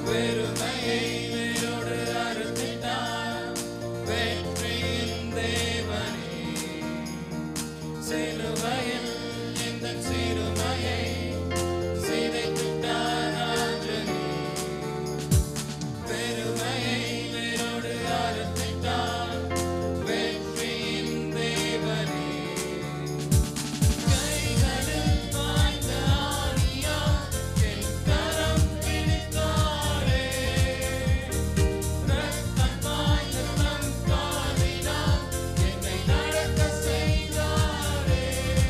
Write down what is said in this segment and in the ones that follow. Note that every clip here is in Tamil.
வெறுமையை வேரோடு அறுத்திட்டார் வெற்றியின் தேவனே. சிலுவையில் எந்தன் சிறுமையை சிதைத்துட்டார் ராஜனே. வெறுமையை வேரோடு அறுத்திட்டார் வெற்றியின் தேவனே. கைகளில் பாய்ந்த ஆணியால் என் கரம் பிடித்தாரே. ரத்தம் பாய்ந்த தம் காலினால் என்னை நடக்க செய்தாரே.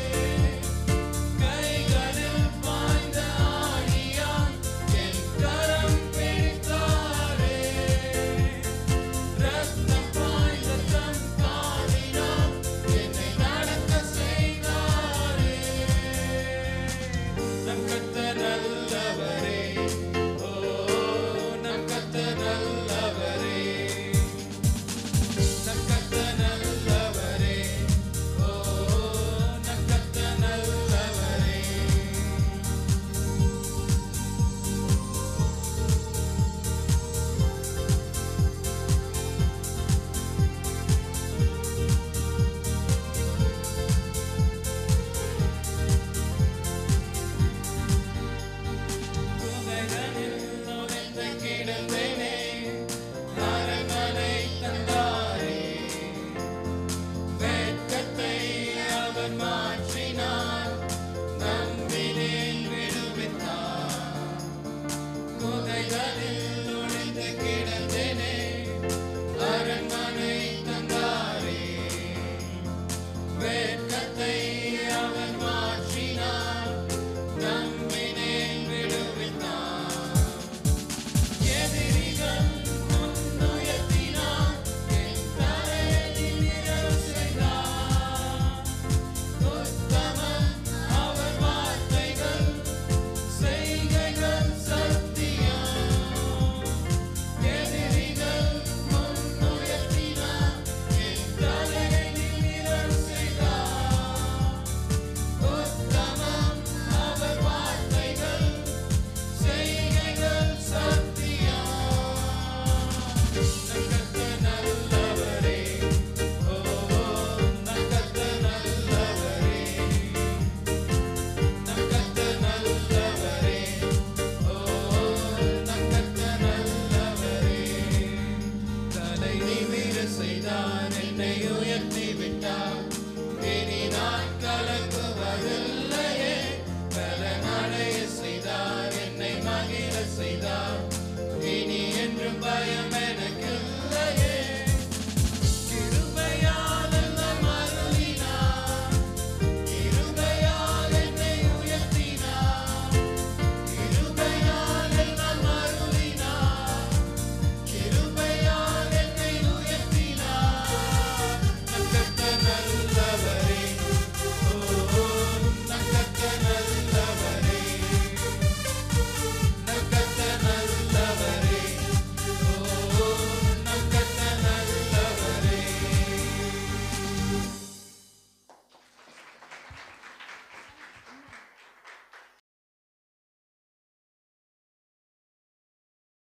கைகளில் பாய்ந்த ஆணியால் என் கரம் பிடித்தாரே. ரத்தம் பாய்ந்த தம் காலினால் என்னை நடக்க செய்தாரே. நம் கர்த்தர் நல்லவரே. ஓ நம் கர்த்தர் நல்லவரே. நம் கர்த்தர் நல்லவரே. ஓ நம் கர்த்தர் நல்லவரே. குகைகளில் நுழைந்து கிடந்தேனே. அரண்மனை தந்தாரே. வெட்கத்தை அவர் மாற்றினார். நம்பினேன் விடுவித்தார். குகைகளில் நுழைந்து கிடந்தேனே. அரண்மனை தந்தாரே. வெட்கத்தை அவர் மாற்றினார். நம்பினேன் விடுவித்தார். எதிரிகள் முன்னுயர்த்தினார். என் தலையில் நிழல் செய்தார். உத்தமம் அவர் வார்த்தைகள் செய்கைகள் சத்தியம். எதிரிகள் முன்னுயர்த்தினார். என் தலையில் நிழல் செய்தார். உத்தமம் அவர் வார்த்தைகள் செய்கைகள் சத்தியம். நம் கர்த்தர் நல்லவரே. ஓ நம் கர்த்தர் நல்லவரே. நம் கர்த்தர் நல்லவரே. ஓ நம் கர்த்தர் நல்லவரே. தலை நிமிர செய்தார். என்னை உயர்த்தி விட்டார். இனி நான் கலங்குவதில்லையே. பலனடைய செய்தார். என்னை மகிழ செய்தார்.